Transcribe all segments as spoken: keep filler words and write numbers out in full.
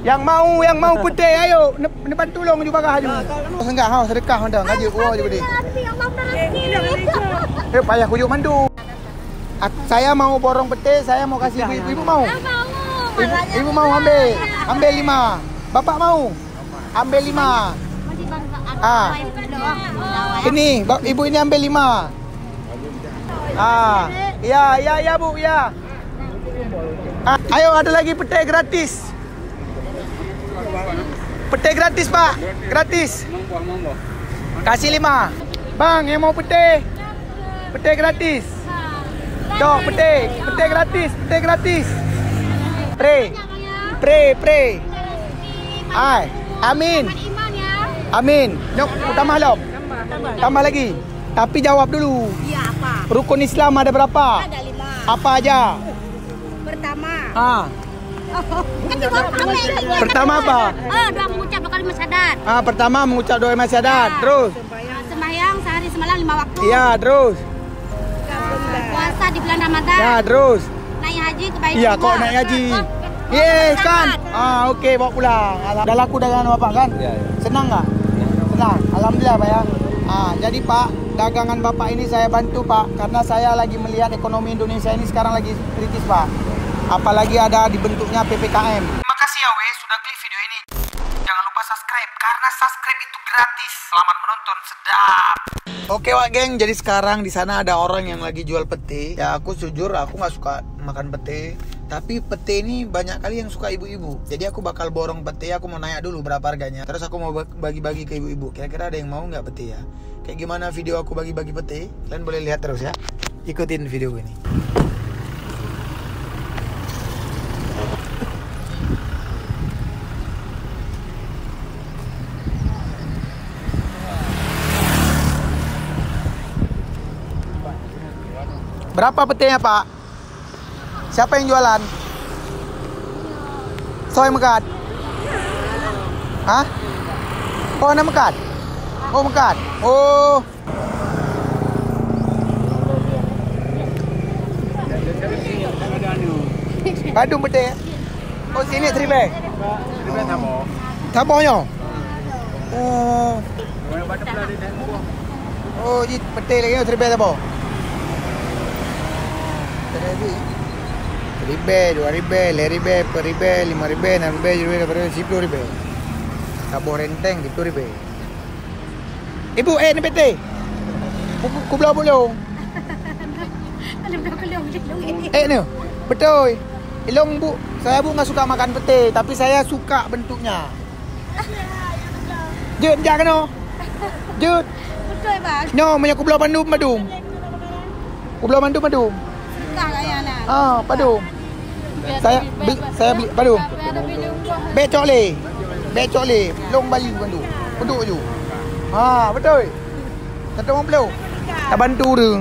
Yang mau, yang mau putih, ayo. Depan tolong juga bagah aju. Enggak, ha, sedekah anda. Ngaji oh je budi. Eh, payah kujuk mandu. Saya mau borong peti, saya mau kasih ibu. Ibu mau? Ibu, ibu mau ambil. Ambil lima. Bapak mau? Ambil lima. Ah. Ini, ibu ini ambil lima. Ah. Ya, ya, ya bu, ya. Ah, ayo ada lagi peti gratis. Peti gratis, Pak. Gratis. Kasih lima. Bang, yang mau peti. Peti gratis. Dok, peti. Peti gratis. Peti gratis. Pre. Pre, pre. Ai. Amin. Amin. Nyok, tambah lom. Tambah lagi. Tapi jawab dulu. Iya, apa? Rukun Islam ada berapa? Ada lima. Apa aja? Pertama. Ah. Pertama apa? Oh, doa mengucap dua kalimat syahadat. Ah, pertama mengucap doa kalimat syahadat. Ya. Terus? Sembahyang sehari semalam lima waktu. Iya, terus? Puasa di bulan Ramadan. Ya, terus? Naik haji ke Baitul Iya, kok naik haji. Yes, kan? Ah, okey, bawa pulang. Dah laku dagangan Bapak kan? Ya, ya. Senang enggak? Senang. Alhamdulillah, Pak ya. Ah, jadi Pak, dagangan Bapak ini saya bantu, Pak, karena saya lagi melihat ekonomi Indonesia ini sekarang lagi kritis, Pak. Apalagi ada dibentuknya P P K M. Terima kasih ya, weh, sudah klik video ini. Jangan lupa subscribe, karena subscribe itu gratis. Selamat menonton, sedap. Oke, Wak geng, jadi sekarang di sana ada orang yang lagi jual pete. Ya, aku jujur, aku nggak suka makan pete. Tapi pete ini banyak kali yang suka ibu-ibu. Jadi aku bakal borong pete, aku mau nanya dulu berapa harganya. Terus aku mau bagi-bagi ke ibu-ibu. Kira-kira ada yang mau nggak pete ya? Kayak gimana video aku bagi-bagi pete? Kalian boleh lihat terus ya. Ikutin video ini. Berapa petenya, Pak? Siapa yang jualan? Soy mekat? Hah? Oh, anda mekat? Oh, mekat. Oh. Badung pete. Oh, sini seribe. Seribe tabo. Tabonya. Oh. Oh, ji pete lagi seribe tabo. Ribe, dua ribe, lima ribe, per ribe, lima ribe, enam ribe, tujuh ribe, delapan ribe, sepuluh ribe. Kabur renteng gitu ribe. Ibu, eh ni pete. Ku belah belum. Eh ni, betul. Ilong bu, saya bu nggak suka makan pete, tapi saya suka bentuknya. Jut, jangan no. Jut. Betul, Bang. No, punya ku belah bandum, badum. Ku belah bandum, badum. Ah, padum. Saya beli, saya beli padum. Becok le. Becok le. Long bayu bandu. Penduk je. Ha, betul. Satu orang belum. Tak bantu deng.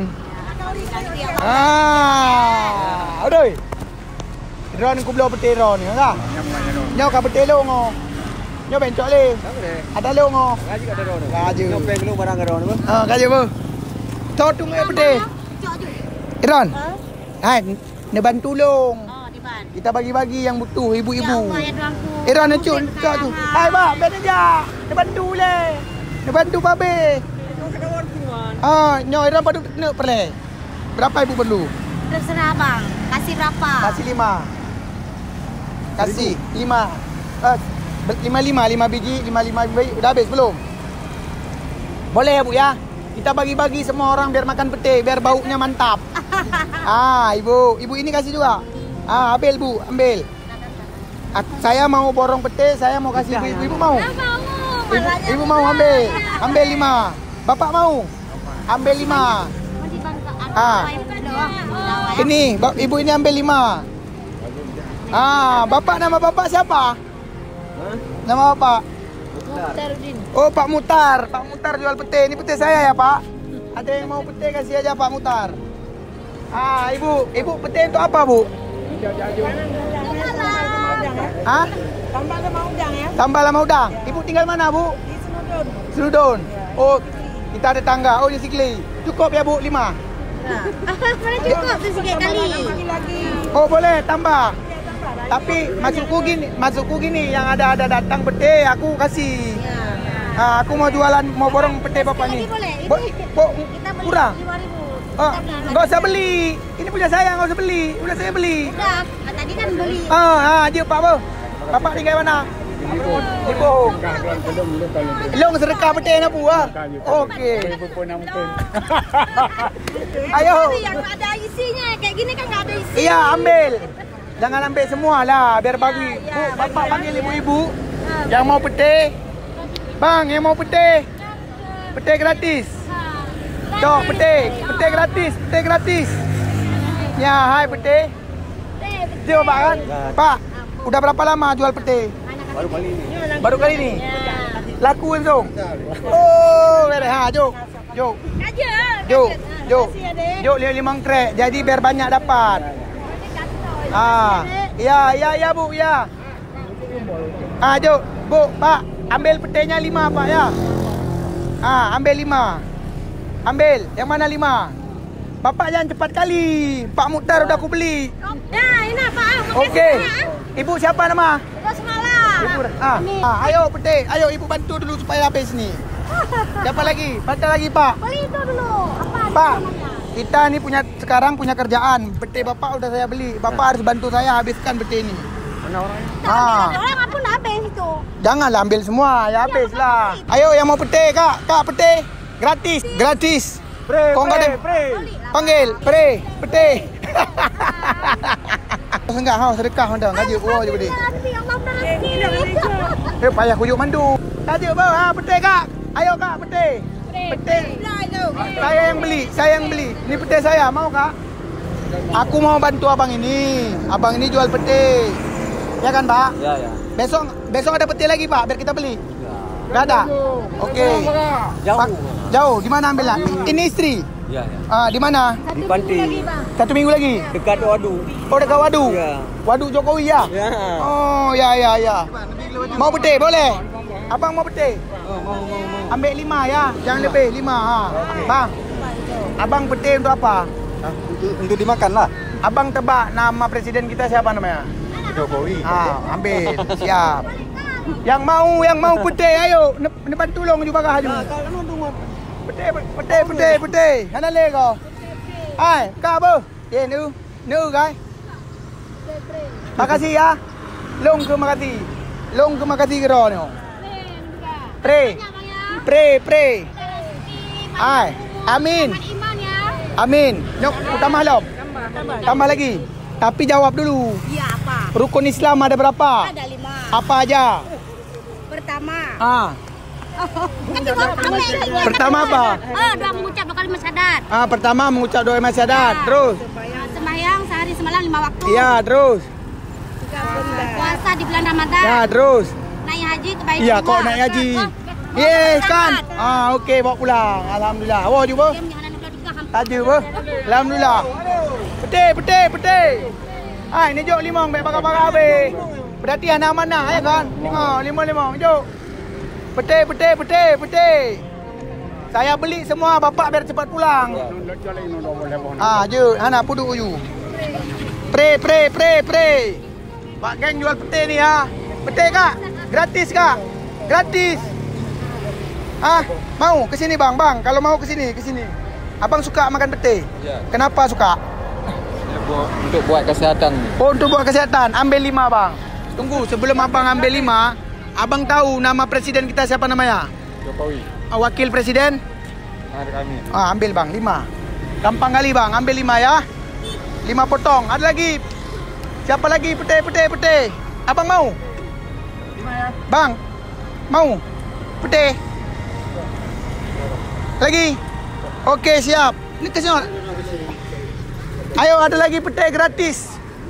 Ah, betul. Ron ku belum peti ron ni, enggak? Nyau ka peti lo ngo. Nyau becok le. Ada lo ngo. Gaji kat ron. Gaji. Nyau peng lu barang ron apa? Ah, gaji apa? Totung e peti. Ron. Hai, nak bantu long. Oh, di ban. Kita bagi-bagi yang butuh ibu-ibu. Ya, ya tuanku. Iran nak cun cak tu. Hai, Pak, ben aja. Nak bantu le. Nak bantu babe. Ah, nyo Iran padu nak perle. Berapa ibu perlu? Terserah, Bang. Kasih berapa? Kasih lima. Kasih lima. Eh, lima lima, lima biji, lima lima biji. Udah habis belum? Boleh ya, Bu ya? Kita bagi-bagi semua orang biar makan pete, biar baunya mantap. Ah, ibu, ibu ini kasih juga. Ah, ambil Bu, ambil. Aku, saya mau borong pete, saya mau kasih ibu. Ibu, ibu mau? Ibu, ibu mau ambil, ambil lima. Bapak mau? Ambil lima. Ah, ini, ibu ini ambil lima. Ah, bapak nama bapak siapa? Nama bapak? Oh, Pak Mutar. Pak Mutar jual pete. Ini pete saya ya, Pak. Ada yang mau pete kasih aja Pak Mutar. Ah, Ibu. Ibu pete itu apa, Bu? Hah? Tambah sama udang ya. Tambah lama udang. Ibu tinggal mana, Bu? Di Senudun. Senudun. Oh, kita ada tangga. Oh, di Sigli. Cukup ya, Bu? Lima? Mana cukup tu sikit kali. Oh, boleh. Tambah. Tapi maksudku gini, maksudku gini, yang ada ada datang pete, aku kasih. Ya. Ah, aku mau jualan, mau borong pete bapak nih. Boleh. Bo, bo, Kita beli kurang. lima ribu. Oh, nggak usah beli. Ini punya saya, nggak usah beli. Udah saya beli. Udah, tadi kan beli. Ah, ah, aja Pak Bo. Bapak tinggal mana? Di Bohong. Long sedekah pete na bu ah. Okey. Ayo. Yang ada isinya, kayak gini kan nggak ada isi. Iya, ambil. Jangan ambil semua lah, biar bagi. Bu, bapak panggil ibu-ibu yang mau pete. Bang, yang mau pete. Pete gratis. Cok, pete. Pete gratis, pete gratis. Ya, hai pete. Dia bapak kan? Pak, udah berapa lama jual pete? Baru kali ini. Baru kali ini? Laku langsung? Oh, beres. Ha, jom. Jom. Aja. Jom. Jom. Jom lima krek. Jadi biar banyak dapat. Ah, ya, ya, ya bu, ya. Ah, jom. Bu, Pak, ambil petenya lima Pak ya. Ah, ambil lima. Ambil. Yang mana lima? Bapak jangan cepat kali. Pak Mukhtar udah aku beli. Nah, ini Pak. Okey. Ibu siapa nama? Ibu semalam. Ibu dah. Ah. ah, ayo pete. Ayo ibu bantu dulu supaya habis ni. Siapa lagi? Bantu lagi Pak. Beli itu dulu. Apa? Pak, kita ni punya sekarang punya kerjaan. Pete bapak udah saya beli. Bapak harus bantu saya habiskan pete ni. Mana orangnya? Ah. Orang apa nak habis itu? Janganlah ambil semua, ya habislah. Ayo yang mau pete Kak, Kak pete. Gratis, gratis. Pre, Kau enggak ada pre, pre. panggil, pre, pete. Enggak, ha sedekah hendak gaji oh je beli. Eh payah kuyuk mandu. Gaji apa? Ha pete Kak. Ayo Kak pete. Pete. Saya yang beli, saya yang beli. Ini pete saya, mau Kak? Aku mau bantu abang ini. Abang ini jual pete. Ya kan, Pak? Ya, ya. Besok besok ada pete lagi, Pak, biar kita beli. Enggak ada. Oke. Jauh. Pak, jauh. Di mana ambilnya? Ini istri. Ya, ya. Ah, di mana? Di panti. Satu minggu lagi. Dekat Wadu. Oh, dekat Wadu. Ya. Wadu Jokowi ya? Ya. Oh, ya ya ya. Mau pete boleh? Abang mau pete? Oh, mau, mau, mau. Ambil lima ya. Jangan lebih lima ha. Bang. Abang pete untuk apa? Untuk, untuk dimakan lah. Abang tebak nama presiden kita siapa namanya? Jokowi. Ah, ambil. Siap. Yang mau yang mau pete ayo. Ni bantu tolong juga kah haju. Pete pete pete pete. Kana le ko. Ai, ka bo. Ye nu. Nu guys. Makasih ya. Long ke makasih. Long ke makasih ke ro ni. Pre. Pre pre. Ai, amin. Amin. Nok tambah lom. Tambah lagi. Tapi jawab dulu. Iya apa? Rukun Islam ada berapa? Ada lima. Apa aja? Pertama. Ah, Kan juga pertama ini. pertama apa? Oh, doa mengucap dua kali syahadat. Ah, pertama mengucap doa syahadat. Terus? Sembahyang sehari semalam lima waktu. Iya, terus. Puasa di bulan Ramadan. Ya, terus. Naik haji ke Baitul Iya, Muqaddas. kau naik haji. Oh, Yes, oh, kan? selamat. Ah, okey, bawa pulang. Alhamdulillah. Awak juga. Diam, jangan lupa juga, ham. Tadi apa? Alhamdulillah. Pete, pete, pete. Ah, ini jok limong, baik bakar-bakar habis. Berarti anak mana, ya kan? Lima, lima, lima. Jok. Pete, pete, pete, pete. Saya beli semua bapak biar cepat pulang. Ah, je, anak puduk uyu. Pre, pre, pre, pre. Pak geng jual pete ni ha. Pete Kak? Gratis Kak? Gratis. Ah, mau ke sini Bang, Bang. Kalau mau ke sini, ke sini. Abang suka makan pete? Ya. Kenapa suka? Ya, bu, untuk buat kesihatan. Oh, untuk buat kesihatan. Ambil lima Bang. Tunggu, sebelum Abang ambil lima, Abang tahu nama presiden kita siapa namanya? Jokowi. Ah, Wakil Presiden? Ada kami. Ah, ambil Bang, lima. Gampang kali Bang, ambil lima ya. Lima potong. Ada lagi? Siapa lagi? Pete, pete, pete. Abang mau? Lima ya. Bang, mau? Pete. Lagi? Okey, siap. Ini ke sini. Ayo, ada lagi pete gratis.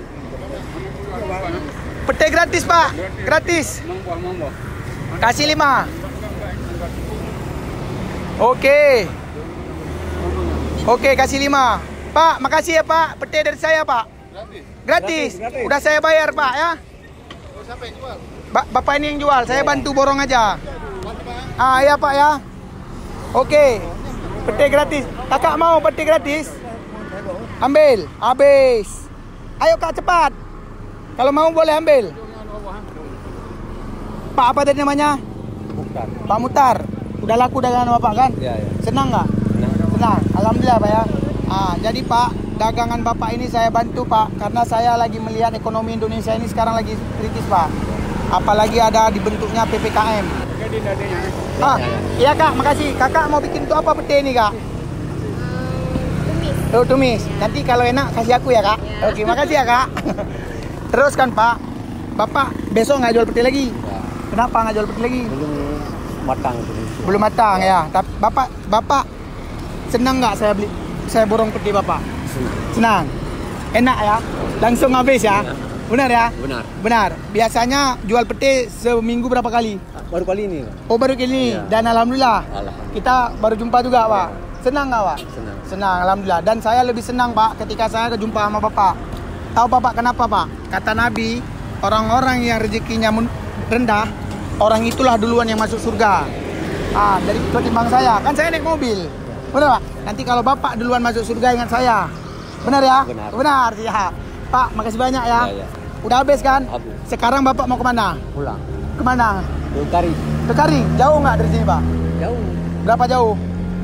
Pete gratis, Pak. Gratis. Kasih lima. Okey. Okey, kasih lima. Pak, makasih ya, Pak. Pete dari saya, Pak. Gratis. Gratis. Udah saya bayar, Pak, ya. Siapa yang jual? Ba Bapak ini yang jual. Saya bantu borong aja. Ah, ya, Pak, ya. Okey. Pete gratis. Kakak mau pete gratis? Ambil. Habis. Ayo Kak cepat. Kalau mau boleh ambil. Pak apa tadi namanya? Bukan. Pak Mutar. Udah laku dagangan Bapak kan? Iya, iya. Senang nggak? Senang. Senang. Alhamdulillah Pak ya. Ah, jadi Pak, dagangan Bapak ini saya bantu Pak, karena saya lagi melihat ekonomi Indonesia ini sekarang lagi kritis Pak. Apalagi ada dibentuknya P P K M. Ah, iya Kak, makasih. Kakak mau bikin tuh apa pete ini Kak? Tumis. Oh, tumis. Nanti kalau enak kasih aku ya Kak. Ya. Oke, makasih ya Kak. Terus kan Pak, Bapak besok nggak jual pete lagi? Ya. Kenapa nggak jual pete lagi? Belum matang. Belum matang ya. Tapi Bapak, Bapak senang nggak saya beli, saya borong pete Bapak? Senang. Enak ya. Langsung habis ya. Benar ya? Benar. Benar. Biasanya jual pete seminggu berapa kali? Baru kali ini. Oh baru kali ini. Iya. Dan alhamdulillah. Alhamdulillah. Kita baru jumpa juga Pak. Senang nggak Pak? Senang. Senang, alhamdulillah. Dan saya lebih senang Pak ketika saya kejumpa sama Bapak. Tahu Bapak kenapa Pak? Kata Nabi, orang-orang yang rezekinya rendah, orang itulah duluan yang masuk surga. Ah, dari ketimbang saya. Kan saya naik mobil. Benar Pak? Nanti kalau Bapak duluan masuk surga ingat saya. Benar ya? Benar. Benar siap. Pak, makasih banyak ya. Ya, ya. Udah habis kan? Habis. Sekarang Bapak mau kemana? Pulang. Kemana? Kari. Ke Kari. Jauh nggak dari sini Pak? Jauh. Berapa jauh?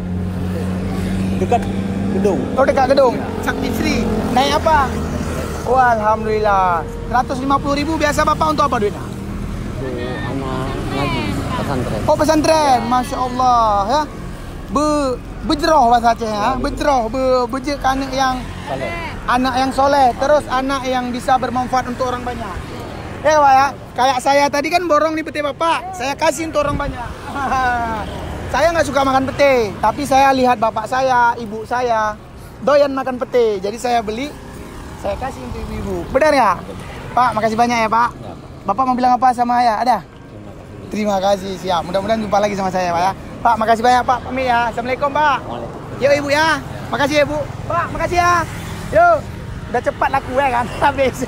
Dekat gedung. Oh dekat gedung. Sakti Sri. Naik apa? Oh alhamdulillah. seratus lima puluh ribu biasa Bapak untuk apa duitnya? Itu anak ngaji pesantren. Oh pesantren. Masya Allah ya. Be bejroh bahasa Aceh ya. Bejroh. Be beje anak yang Saleh. anak yang soleh. Terus anak yang bisa bermanfaat untuk orang banyak. Ya Pak ya. Kayak saya tadi kan borong nih pete Bapak. Saya kasih untuk orang banyak. Saya nggak suka makan pete, tapi saya lihat bapak saya, ibu saya doyan makan pete, jadi saya beli, saya kasih untuk ibu-ibu. Benar ya? Pak, makasih banyak ya Pak. Ya, Bapak mau bilang apa sama ayah? Ada? Terima kasih, siap. Mudah-mudahan jumpa lagi sama saya Pak ya. Pak, makasih banyak Pak. Pamit ya. Assalamualaikum Pak. Yuk Ibu ya. Makasih ya Bu. Pak, makasih ya. Yuk. Udah cepat laku ya kan? Habis.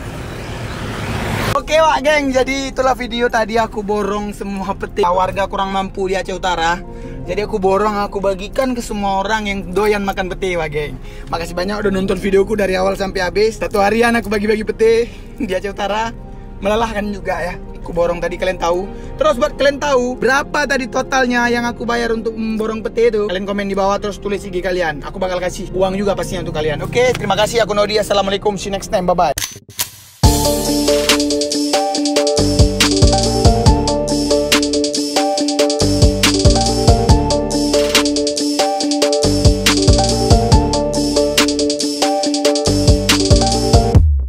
Oke Pak geng, jadi itulah video tadi aku borong semua peti warga kurang mampu di Aceh Utara. Jadi aku borong, aku bagikan ke semua orang yang doyan makan peti Pak geng. Makasih banyak udah nonton videoku dari awal sampai habis. Satu harian aku bagi-bagi peti di Aceh Utara. Melelahkan juga ya. Aku borong tadi kalian tahu. Terus buat kalian tahu berapa tadi totalnya yang aku bayar untuk memborong peti itu, kalian komen di bawah terus tulis I G kalian. Aku bakal kasih uang juga pastinya untuk kalian. Oke, terima kasih. Aku Nodi. Assalamualaikum. See you next time. Bye bye.